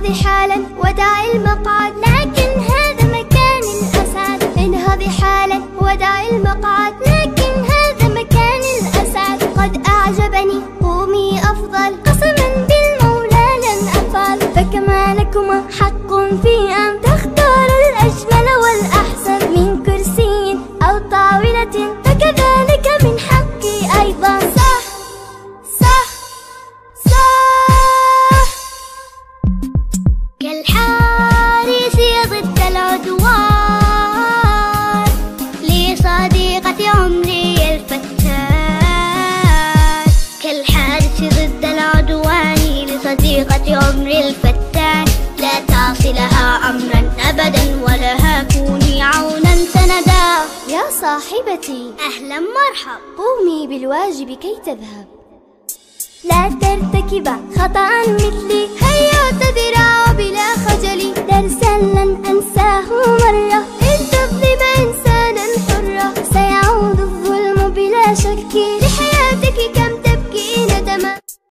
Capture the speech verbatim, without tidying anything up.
انهضي حالا ودعي المقعد، لكن هذا مكان الأسعد. انهضي حالا ودعي المقعد، لكن هذا مكان الأسعد. قد أعجبني قومي أفضل، قسما بالمولى لن أفعل. فكما لكما حق في أن تختار الأجمل والأحسن من كرسي أو طاولة، فكذلك من حقي أيضا. صح صح صح. كالحارس ضد العدوان، لصديقة عمري الفتاة. كالحارس ضد العدوان، لصديقة عمري الفتاة. لا تعصلها أمرا أبدا، ولها كوني عونا سندا. يا صاحبتي أهلا مرحب، قومي بالواجب كي تذهب. لا ترتكب خطأ مثلي، هيا اعتذرا بلا خجل. درسا لن أنساه مرة، إن تظلم إنسانا حرة سيعود الظلم بلا شك.